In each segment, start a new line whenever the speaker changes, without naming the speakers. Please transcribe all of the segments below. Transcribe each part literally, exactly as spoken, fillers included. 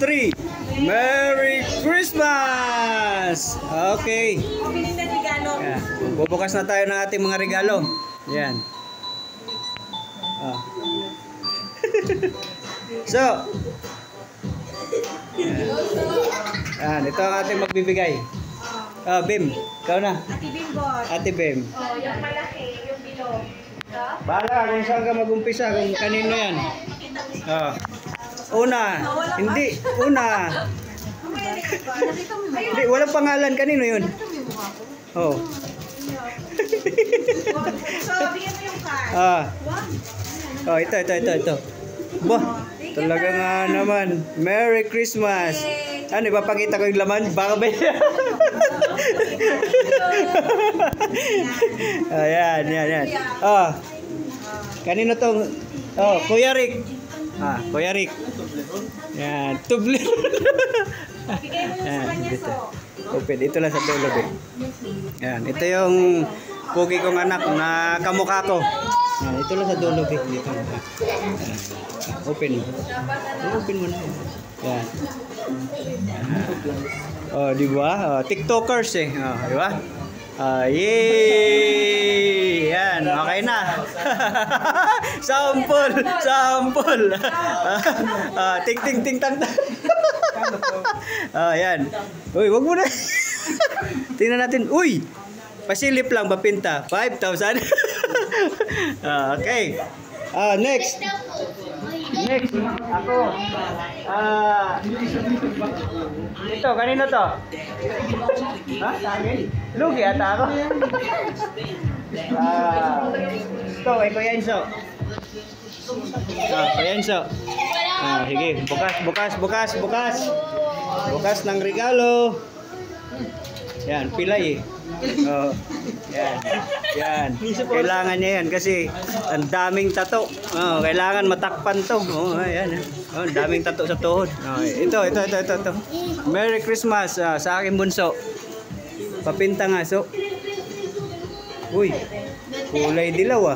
three. Merry Christmas! Okay. Yan. Bubukas na tayo ng ating mga regalo. Yan. Oh. So, yan. Yan. Ito ang ating magbibigay. Oh, Bim, ikaw na.
Ate Bimbot.
Ate Bim.
Oh, yung malaki, yung bilog.
Bahala kung saan ka mag-umpisa, kung kanino yan. Oh. Una, hindi, una. Hindi, walang pangalan, kanino yun? Oh.
So, bigyan mo yung card.
Ah. Oh, ito, ito, ito, ito. Bah, talaga nga naman. Merry Christmas. Ano, ipapakita ko yung laman? Baka ba yan? Ayan, yan, yan. Oh. Kanino tong? Oh, Kuya Rick. Ah, Kuya Rick. Yan, Tublir.
Bigay mo yung sa kanya, so.
Open, ito lang sa dulo, eh. Yan, ito yung pugi kong anak na kamukha ko. Yan, ito lang sa dulo, eh. Dito. Yan. Open mo. Open mo na. Yan. Oh, di ba? Oh, TikTokers eh. Oh, di ba? Ah, yay! Yan, okay na. Sample, sample. Ah, ting ting ting tang. Ah, yan. Uy, wag mo na. Tingnan natin. Uy! Pasilip lang bapinta. five thousand. Ah, okay. Ah, next. Next, ako. Ah, ito, kanino to? Ha? Sa akin? Lugi ata ako. Ah, ito, kay Kuya Enzo. Ah, Kuya Enzo. Ah, sige, bukas, bukas, bukas, bukas. Bukas ng regalo. Yan, pilay eh. Oh, yan. Yan. Kailangan niya yan kasi ang daming tato. Oh, kailangan matakpan to. Oh, ayan. Oh, ang daming tato sa tuhod. Oh, ito, ito, ito, ito, ito. Merry Christmas uh, sa aking bunso. Papinta nga, so. Uy, kulay dilaw ah.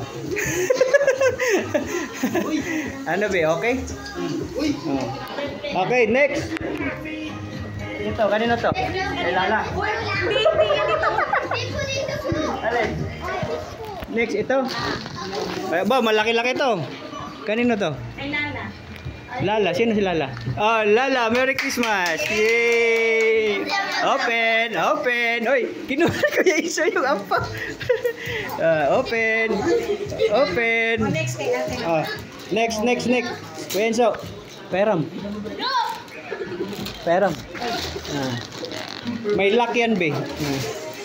Ano ba, okay? Oh. Okay, next. Ito, kanino to? Kay Lala.
Hindi, hindi, dito.
Alin? Next, ito. Ay, ba, malaki-laki to. Kanino to?
Ay, Nana.
Lala, sino si Lala? Oh, Lala, Merry Christmas! Yay! Open, open! Oy, kinuha ko yung isa yung ampa. uh, open, open.
Oh, next kay ate.
Oh, next, next, next. Kuya Enzo, peram. Peram. Ah. May lock yan, be. Ah.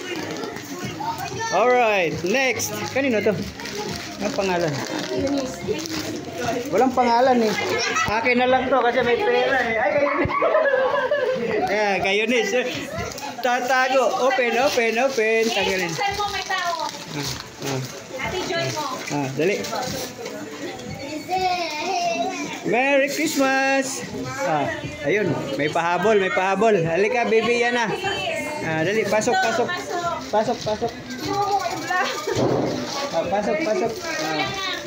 Alright, next. Kanino to? Anong pangalan? Walang pangalan eh. Akin na lang to kasi may pera eh. Ay, kayo Nis. Ayan, kayo Nis. Tatago. Open, open, open. Tagalin.
Saan mo may tao?
Ah, ah,
Ate Joy mo.
ah, dali. Merry Christmas! Ah, ayun, may pahabol, may pahabol. Halika, baby, yan na. Ah, dali, pasok, pasok. Pasok, pasok. Ah, pasok, pasok. Ah.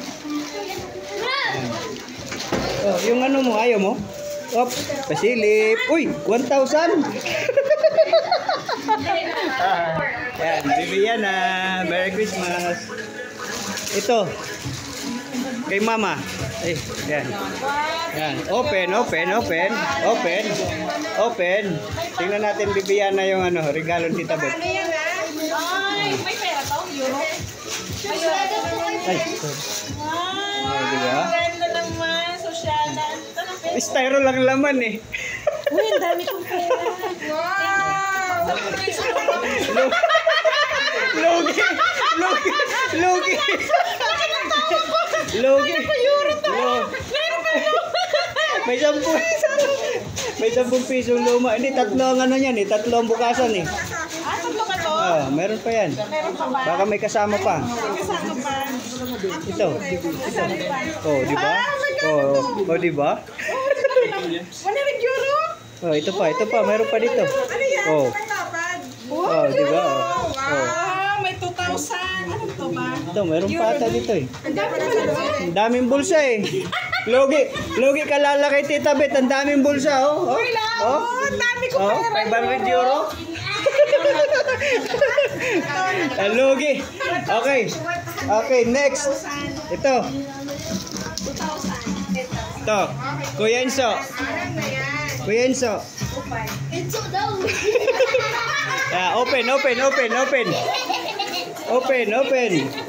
Oh, yung ano mo, ayaw mo? Op, pasilip. Uy, one thousand. Ah, yan, baby, yan na. Merry Christmas. Ito. Kay mama. Eh, yan. Yan. Open, open, open. Open. Open. Tingnan natin bibiyan na yung ano, regalo ni Tita Beth.
Ano yan ah? Ay, may pera to, euro.
Ay, sorry.
Wow,
Oh, diba?
ganda naman. Social na. Ito ng pera.
Styro lang laman eh.
Uy, ang dami kong pera. Wow!
Logi. Logi. Logi. Logi. Lo- May sampu. May sampung pisong luma. Hindi, tatlo ang ano yan eh. Tatlo ang bukasan eh.
Ah, tatlo ka to?
Ah, meron pa yan.
Meron pa ba?
Baka may kasama pa.
Kasama pa.
Ito. Ito. Oh, di ba? Oh, oh, di ba?
one hundred euro?
Oh, ito pa, ito pa. Meron pa dito.
Ano yan?
Oh.
Pagtapad?
Oh, di ba? Oh. Oh.
Wow, may two thousand. Ano to ba?
Ito, meron pa ata dito eh.
Ang dami pala to.
Ang daming bulsa eh. Logi, logi ka lalaki Tita Bet, ang daming bulsa, oh. Oh,
Oh, ang dami ko
oh,
pera.
five hundred euro. Ah, logi. Okay. Okay, next. Ito. Ito. Kuya Enzo. Kuya Enzo.
Enzo daw.
Ah, open, open, open, open. Open, open.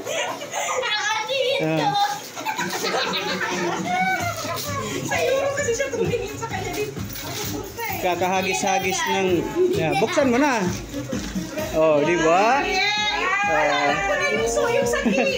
Ah.
Siguro kasi siya tumingin sa kanya dito.
Kakahagis-hagis ng... Yeah, buksan mo na. Oh, di ba?
Ah, so yung sakit.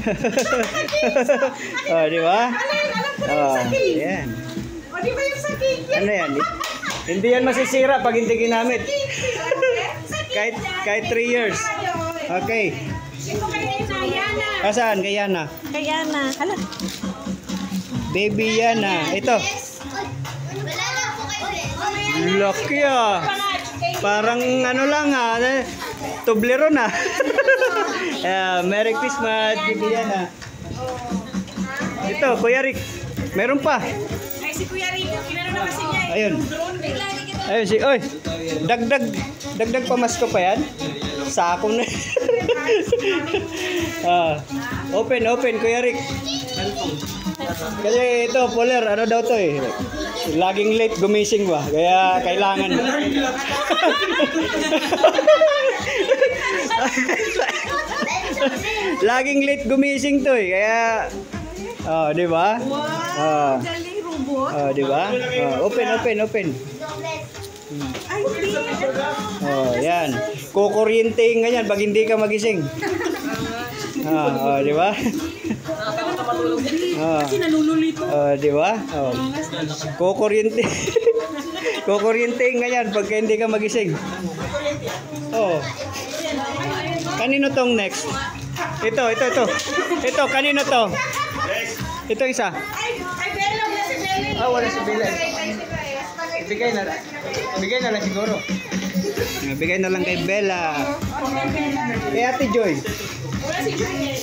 Oh, di ba?
Alam ko na yung
Oh,
sakit.
yan.
O, di ba yung sakit?
Ano yan? Hindi yan masisira pag hindi ginamit.
Sakit
Kahit
yan.
kahit three years. Okay.
Ito kay Yana.
Kasaan kay Yana?
Kay Yana. Hala.
Baby Yana. Ito.
Wala na po kayo.
Laki ah. Parang ano lang ah. Tublero na. Yeah, Merry Christmas, Baby Yana. Ito, Kuya Rick. Meron pa.
Ay, si Kuya Rico. Kinano na kasi niya.
Ayun.
Yung drone. Bigla ni kita.
Ayun si, oy. Dagdag dagdag pamasko pa yan. Sako na. Ah, open, open, Kuya Rick. Kasi ito, Poler, ano daw to eh. Laging late gumising ba? Kaya kailangan. Laging late gumising to eh. Kaya, oh, di ba? Ah,
Galing robot.
oh, di ba? Oh, open, open, open.
Ay, hindi.
Oh, yan. Kukuryentehin ka yan pag hindi ka magising. Ah, oh, di ba? Ah.
Kasi nalululito.
Oh, di ba? Oh. Kukuryente. Kukuryentehin ka yan pag hindi ka magising. Oh. Kanino tong next? Ito, ito, ito. Ito, kanino to? Ito isa.
Ay, ay, Bella. Wala si Bella.
Ah, wala si Bella. Ibigay na lang. Ibigay na lang siguro. Ibigay na lang kay Bella. Kay Ate Joy.
Wala si Juliet.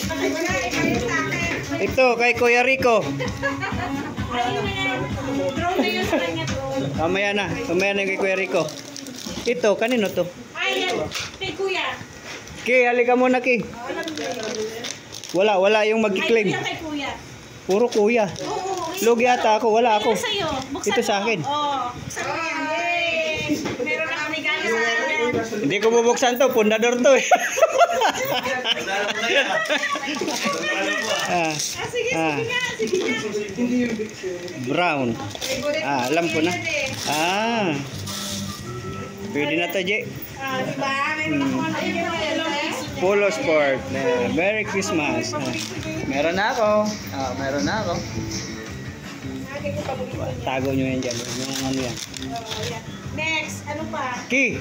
Ito, kay Kuya Rico.
Ayun na yan. Drone na yun sa kanya. Drone.
Mamaya na. Mamaya na yung kay Kuya Rico. Ito, kanino to?
Ay, yan. Kay Kuya.
Ki, halika muna, Ki. Wala, wala yung
Ay,
magkiklaim.
Kuya kay Kuya.
Puro kuya.
Oo.
Lugi ata ako, wala ako.
Ito sa'yo. Buksan
Ito sa
mo.
akin.
Oo. Buksan mo yan. Yay! Meron na kami galing sa akin.
Hindi ko bubuksan to, pundador to eh. ah,
Ah, sige,
Ah.
sige nga. Sige nga.
brown. Ah, alam ko na. Ah. Pwede na to, Je.
Ah, diba? Meron ako ano yun.
Polo Sport. Ah, Merry Christmas. Ah, meron na ako. Ah, meron na ako. Tago nyo yan dyan. Yung ano yan.
Next, ano pa?
Ki!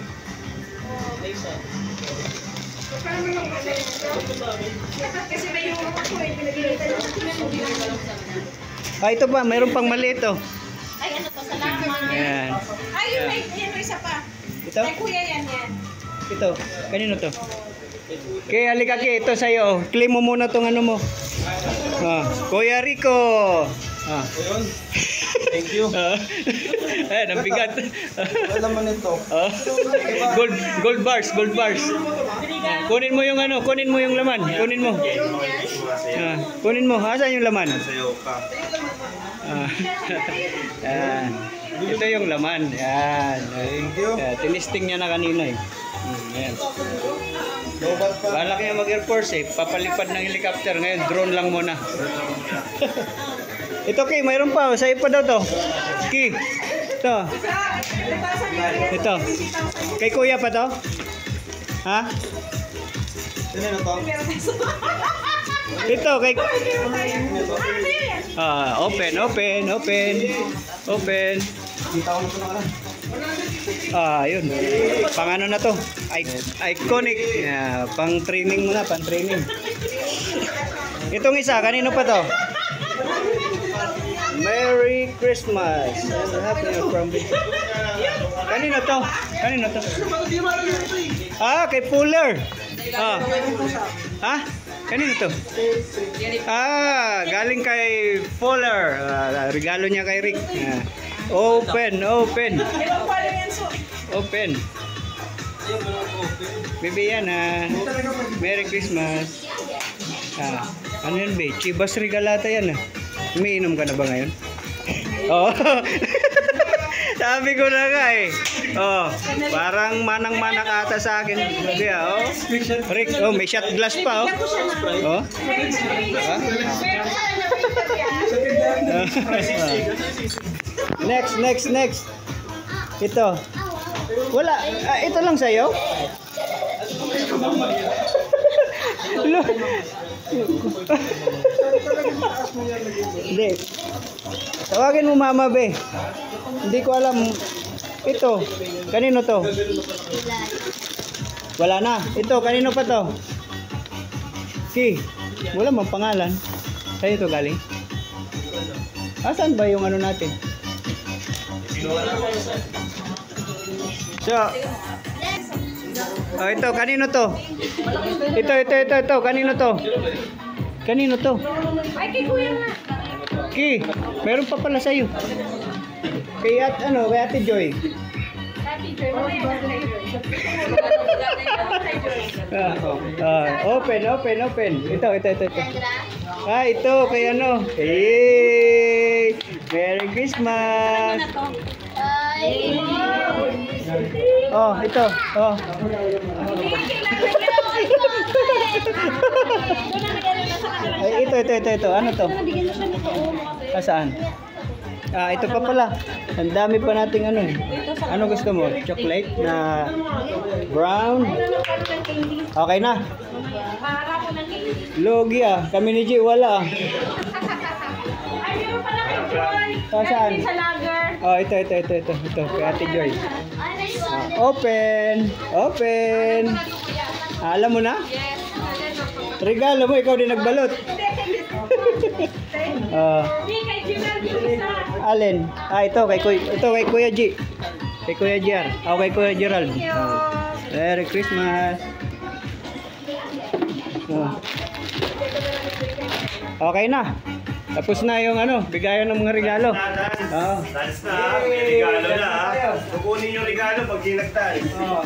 Kasi may yung ako eh, pinagilitan yung
Ah, ito ba? Mayroon pang mali ito.
Ay, ano to? Salamat.
Yan.
Ay, yun may, yan may isa pa.
Ito?
Ay, kuya yan yan.
Ito. Kanino to? Kaya halika Ki, ito sa'yo. Claim mo muna tong ano mo. Ah, Kuya Rico. Ah.
Thank you.
Ah. Ayan, ang bigat.
Ano naman ito?
Ah. Gold, gold bars, gold bars. Ah, kunin mo yung ano, kunin mo yung laman. Kunin mo. Ah, kunin mo. Asan yung laman?
Sayo ka.
Ah. Yan. Ito yung laman. Yan.
Thank you.
Yeah, tinisting niya na kanina eh. Hmm, yan.
Lobat pa.
Balak niya mag-Air Force eh. Papalipad ng helicopter. Ngayon, drone lang muna. Ito, Ki. Mayroon pa. Sa'yo pa daw to. Ki. Ito. Ito. Kay Kuya pa to? Ha?
Sino na to?
Ito. Kay... Ah, open, open, open. Open.
Kita ko na ito na.
Ah, yun. Pang ano na to? I iconic. Yeah, pang training mo na, pang training. Itong isa, kanino pa to? Merry Christmas. And happy from Kanino to? Kanino to? Ah, kay Fuller. Ah. Ha? Kanino to? Ah, galing kay Fuller. Ah, regalo niya kay Rick. Ah. Open, open.
Ibang pala yan, so.
Open. Baby yan ah. Merry Christmas. Ah, ano yan be? Chivas Regalata yan ah. Umiinom ka na ba ngayon? Oo. Oh. Sabi ko na nga eh. Oh, parang manang-manak ata sa akin. Sabi ah, oh. Rick, oh, may shot glass pa oh. Oh. Next, next, next. Ito. Wala, ah, ito lang sa'yo? Hindi. Tawagin mo mama be. Hindi ko alam. Ito. Kanino to? Wala na. Ito. Kanino pa to? Ki. Wala mang pangalan. Sa'yo to galing? Asan ba yung ano natin? So. Oh, ito. Kanino to? Ito, ito, ito, ito. Kanino to? Kanino to?
Ay, kay kuya nga.
Ki, meron pa pala sa'yo. Kay at ano, kay Ate Joy.
Happy Joy. Mamaya na kay Joy.
Ah, ah, open, open, open. Ito, ito, ito, ito. Ah, ito, kay ano. Hey! Merry Christmas!
Ay.
Oh, ito. Oh. Ay, ito, ito, ito, ito. Ano to? Ah, saan? Ah, ito pa pala. Ang dami pa nating ano. Ano gusto mo? Chocolate na brown? Okay na. Logi ah. Kami ni G wala ah.
Ay, meron pala kay Joy.
Ah, saan?
Sa lager.
Oh, ito, ito, ito, ito. Ito, kay Ate Joy. Ah, open. Open. Ah, alam mo na?
Yes.
Regalo mo, ikaw din nagbalot. Ah,
Hindi, kay Jimel isa.
alin? Ah, ito kay Kuya, ito kay Kuya G. Kay Kuya Jar. Ah, kay Kuya Gerald. Ah, Merry Christmas. Ah. Okay na. Tapos na yung ano, bigayan ng mga regalo. Oh.
Dalis na, may regalo na ha. Kukunin yung regalo pag ginagtal.
Oh.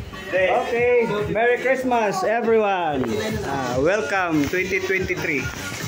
Okay, Merry Christmas everyone. Ah, welcome twenty twenty-three.